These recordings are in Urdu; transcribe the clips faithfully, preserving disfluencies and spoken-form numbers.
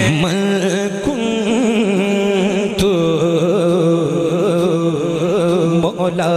من کنت مولا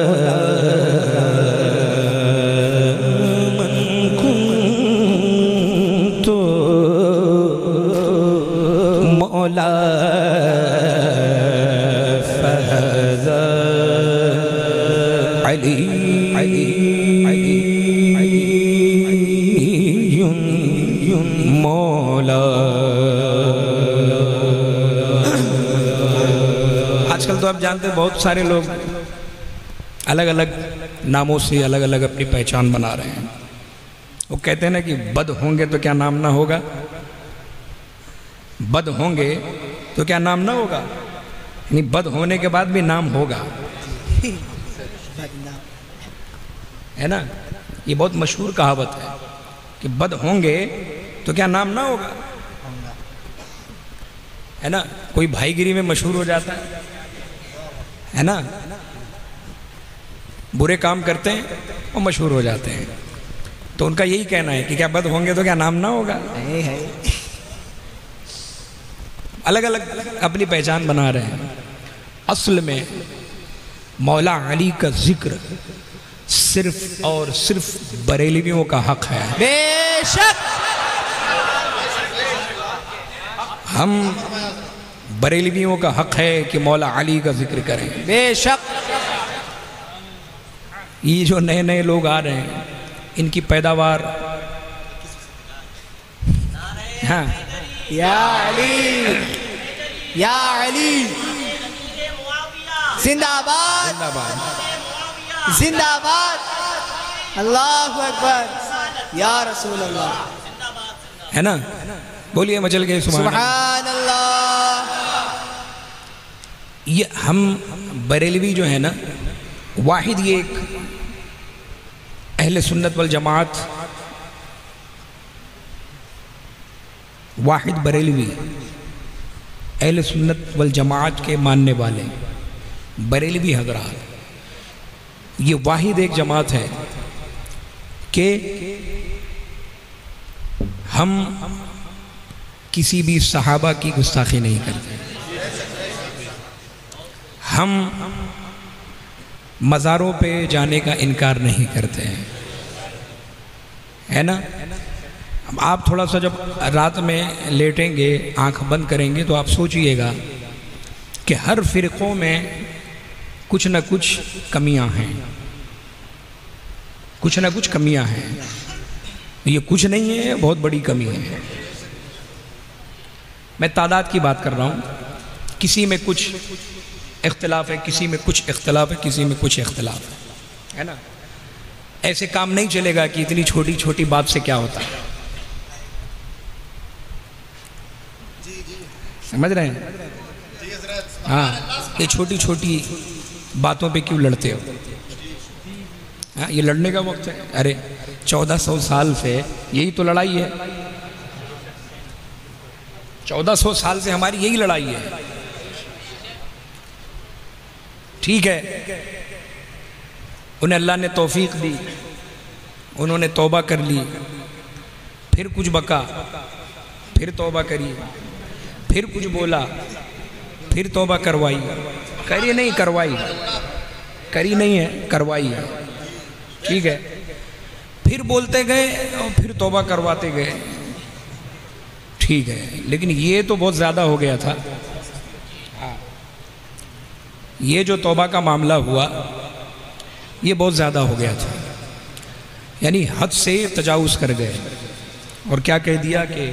من کنت مولا فهذا علی مولا۔ آج کل تو آپ جانتے ہیں بہت سارے لوگ الگ الگ ناموں سے الگ الگ اپنی پہچان بنا رہے ہیں۔ وہ کہتے ہیں نا کہ بد ہوں گے تو کیا نام نہ ہوگا، بد ہوں گے تو کیا نام نہ ہوگا، یعنی بد ہونے کے بعد بھی نام ہوگا، ہے نا۔ یہ بہت مشہور کہاوت ہے کہ بد ہوں گے تو کیا نام نہ ہوگا، ہے نا۔ کوئی بھائی گیری میں مشہور ہو جاتا ہے ہے نا، برے کام کرتے ہیں اور مشہور ہو جاتے ہیں، تو ان کا یہی کہنا ہے کہ کیا بد ہوں گے تو کیا نام نہ ہوگا۔ الگ الگ اپنی پہچان بنا رہے ہیں۔ اصل میں مولا علی کا ذکر صرف اور صرف بریلویوں کا حق ہے۔ بے شک ہم بریلویوں کا حق ہے کہ مولا علی کا ذکر کریں۔ بے شک یہ جو نئے نئے لوگ آ رہے ہیں ان کی پیداوار ہاں یا علی یا علی زندہ باد زندہ باد۔ زندہ باد اللہ اکبر یا رسول اللہ، ہے نا، بولیے مچل گئے سبحان اللہ۔ سبحان اللہ۔ یہ ہم بریلوی جو ہے نا، واحد یہ ایک اہل سنت والجماعت، واحد بریلوی اہل سنت والجماعت کے ماننے والے بریلوی حضرات، یہ واحد ایک جماعت ہے کہ ہم کسی بھی صحابہ کی گستاخی نہیں کرتے، ہم مزاروں پہ جانے کا انکار نہیں کرتے ہیں، ہے نا۔ آپ تھوڑا سا جب رات میں لیٹیں گے، آنکھ بند کریں گے تو آپ سوچئے گا کہ ہر فرقوں میں کچھ نہ کچھ کمیاں ہیں، کچھ نہ کچھ کمیاں ہیں، یہ کچھ نہیں ہے، بہت بڑی کمی ہے۔ میں تعداد کی بات کر رہا ہوں، کسی میں کچھ اختلاف ہے، کسی میں کچھ اختلاف ہے، کسی میں کچھ اختلاف ہے، ہے نا۔ ایسے کام نہیں چلے گا کہ اتنی چھوٹی چھوٹی بات سے کیا ہوتا ہے، سمجھ رہے ہیں؟ ہاں، یہ چھوٹی چھوٹی باتوں پہ کیوں لڑتے ہو؟ ہاں، یہ لڑنے کا وقت ہے۔ ارے چودہ سو سال سے یہی تو لڑائی ہے، چودہ سو سال سے ہماری یہی لڑائی ہے، ٹھیک ہے۔ انہیں اللہ نے توفیق دی، انہوں نے توبہ کر لی، پھر کچھ بکا، پھر توبہ کری، پھر کچھ بولا، پھر توبہ کروائی، کری نہیں کروائی، کری نہیں ہے کروائی ہے، ٹھیک ہے۔ پھر بولتے گئے اور پھر توبہ کرواتے گئے، ٹھیک ہے۔ لیکن یہ تو بہت زیادہ ہو گیا تھا، یہ جو توبہ کا معاملہ ہوا یہ بہت زیادہ ہو گیا تھا، یعنی حد سے تجاوز کر گئے، اور کیا کہہ دیا کہ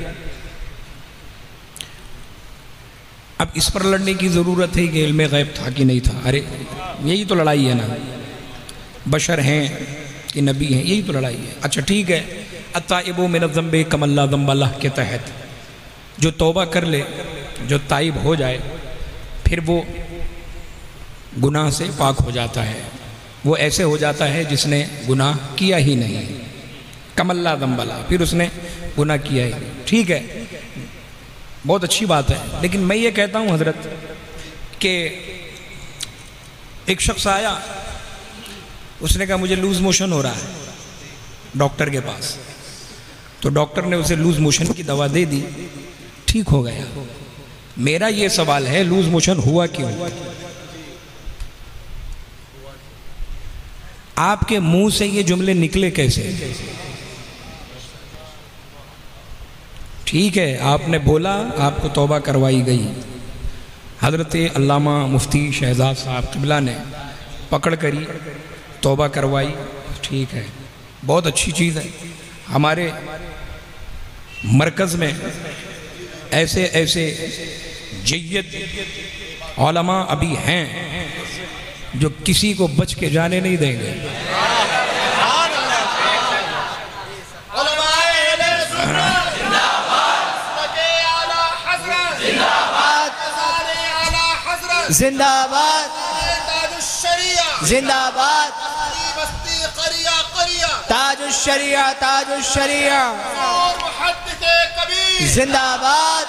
اب اس پر لڑنے کی ضرورت ہے کہ علم غیب تھا کہ نہیں تھا۔ ارے یہی تو لڑائی ہے نا، بشر ہیں کہ نبی ہیں، یہی تو لڑائی ہے۔ اچھا ٹھیک ہے، التائب من الذنب کمن لا ذنب لہ کے تحت جو توبہ کر لے، جو تائب ہو جائے، پھر وہ گناہ سے پاک ہو جاتا ہے، وہ ایسے ہو جاتا ہے جس نے گناہ کیا ہی نہیں، کمن لا ذنب لہ، پھر اس نے گناہ کیا ہی نہیں، ٹھیک ہے، بہت اچھی بات ہے۔ لیکن میں یہ کہتا ہوں حضرت کہ ایک شخص آیا، اس نے کہا مجھے لوز موشن ہو رہا ہے ڈاکٹر کے پاس، تو ڈاکٹر نے اسے لوز موشن کی دوا دے دی، ٹھیک ہو گیا. میرا یہ سوال ہے لوز موشن ہوا کیوں؟ آپ کے منہ سے یہ جملے نکلے کیسے؟ ٹھیک ہے آپ نے بولا، آپ کو توبہ کروائی گئی. حضرت علامہ مفتی شہزاد صاحب قبلہ نے پکڑ کری، توبہ کروائی، ٹھیک ہے، بہت اچھی چیز ہے. ہمارے مرکز میں ایسے ایسے جید علماء ابھی ہیں جو کسی کو بچ کے جانے نہیں دیں گے. زندہ باد زندہ باد تاج الشریعہ تاج الشریعہ زندہ باد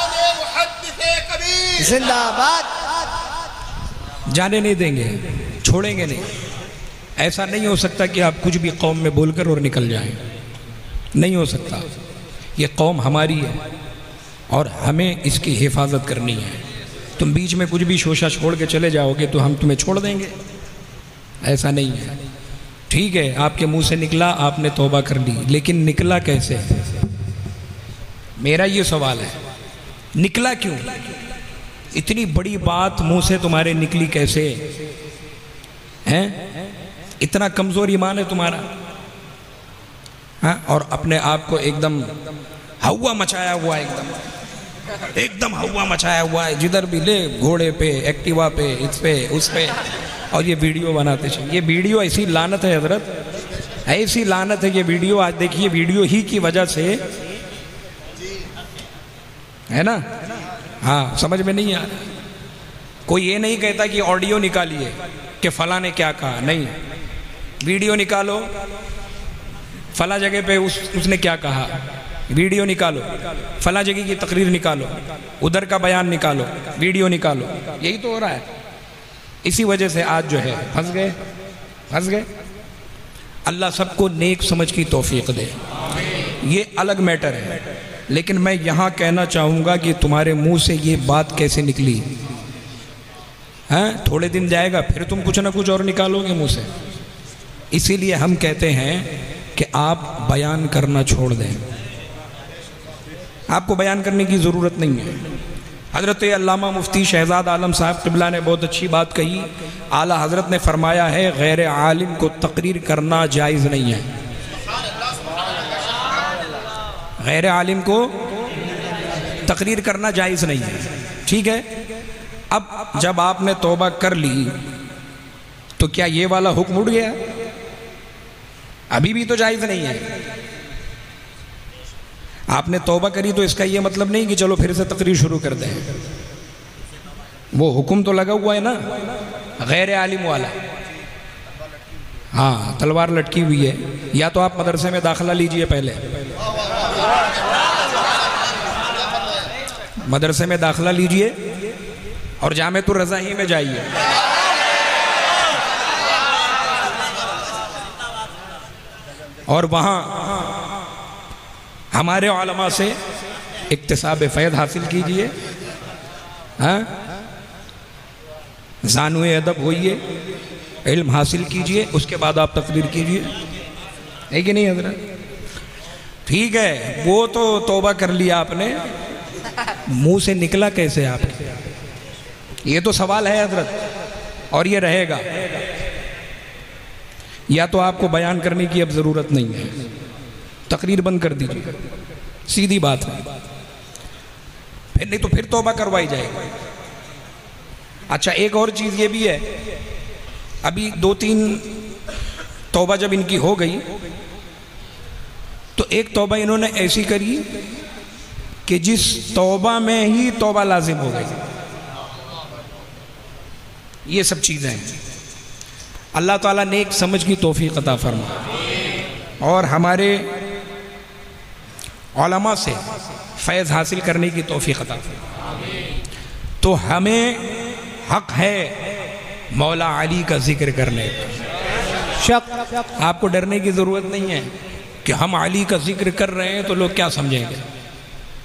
زندہ باد. جانے نہیں دیں گے، چھوڑیں گے نہیں. ایسا نہیں ہو سکتا کہ آپ کچھ بھی قوم میں بول کر اور نکل جائیں، نہیں ہو سکتا. یہ قوم ہماری ہے اور ہمیں اس کی حفاظت کرنی ہے. تم بیچ میں کچھ بھی شوشہ چھوڑ کے چلے جاؤ گے تو ہم تمہیں چھوڑ دیں گے، ایسا نہیں ہے. ٹھیک ہے آپ کے منہ سے نکلا، آپ نے توبہ کر لی، لیکن نکلا کیسے؟ میرا یہ سوال ہے، نکلا کیوں؟ اتنی بڑی بات منہ سے تمہارے نکلی کیسے ہیں؟ اتنا کمزور ایمان ہے تمہارا، ہاں؟ اور اپنے آپ کو ایک دم ہوا مچایا ہوا ہے، ایک دم ایک دم ہوا مچایا ہوا ہے، جدھر بھی لے گھوڑے پہ، ایکٹیوا پہ، اس پہ اس پہ، اور یہ ویڈیو بناتے چاہیے. یہ ویڈیو ایسی لعنت ہے حضرت، ایسی لعنت ہے یہ ویڈیو. آج دیکھیے ویڈیو ہی کی وجہ سے ہے نا، ہاں سمجھ میں نہیں آ رہا. کوئی یہ نہیں کہتا کہ آڈیو نکالیے کہ فلاں نے کیا کہا، نہیں، ویڈیو نکالو، فلاں جگہ پہ اس اس نے کیا کہا، ویڈیو نکالو، فلاں جگہ کی تقریر نکالو، ادھر کا بیان نکالو، ویڈیو نکالو. یہی تو ہو رہا ہے. اسی وجہ سے آج جو ہے پھنس گئے پھنس گئے. اللہ سب کو نیک سمجھ کی توفیق دے، یہ الگ میٹر ہے. لیکن میں یہاں کہنا چاہوں گا کہ تمہارے منہ سے یہ بات کیسے نکلی؟ ہاں تھوڑے دن جائے گا پھر تم کچھ نہ کچھ اور نکالو گے منہ سے. اسی لیے ہم کہتے ہیں کہ آپ بیان کرنا چھوڑ دیں. آپ کو بیان کرنے کی ضرورت نہیں ہے. حضرت علامہ مفتی شہزاد عالم صاحب قبلہ نے بہت اچھی بات کہی. اعلیٰ حضرت نے فرمایا ہے غیر عالم کو تقریر کرنا جائز نہیں ہے. غیر عالم کو تقریر کرنا جائز نہیں ہے. ٹھیک ہے، اب جب آپ نے توبہ کر لی تو کیا یہ والا حکم اٹھ گیا؟ ابھی بھی تو جائز نہیں ہے. آپ نے توبہ کری تو اس کا یہ مطلب نہیں کہ چلو پھر سے تقریر شروع کر دیں. وہ حکم تو لگا ہوا ہے نا غیر عالم والا. ہاں تلوار لٹکی ہوئی ہے. یا تو آپ مدرسے میں داخلہ لیجئے، پہلے مدرسے میں داخلہ لیجئے اور جامعۃ الرضا ہی میں جائیے. اور وہاں ہمارے علماء سے اکتساب فیض حاصل کیجئے، ہاں زانوِ ادب ہوئیے، علم حاصل کیجئے، اس کے بعد آپ تقریر کیجئے. ہے کہ نہیں حضرت؟ ٹھیک ہے، وہ تو توبہ کر لیا آپ نے، منہ سے نکلا کیسے آپ کے؟ یہ تو سوال ہے حضرت، اور یہ رہے گا. یا تو آپ کو بیان کرنے کی اب ضرورت نہیں ہے، تقریر بند کر دیجیے، سیدھی بات ہے. پھر نہیں تو پھر توبہ کروائی جائے گی. اچھا ایک اور چیز یہ بھی ہے، ابھی دو تین توبہ جب ان کی ہو گئی تو ایک توبہ انہوں نے ایسی کری کہ جس توبہ میں ہی توبہ لازم ہو گئی. یہ سب چیزیں ہیں. اللہ تعالیٰ نیک سمجھ کی توفیق عطا فرما اور ہمارے علماء سے فیض حاصل کرنے کی توفیق عطا فرما. تو ہمیں حق ہے مولا علی کا ذکر کرنے کا. شک آپ کو ڈرنے کی ضرورت نہیں ہے کہ ہم علی کا ذکر کر رہے ہیں تو لوگ کیا سمجھیں گے.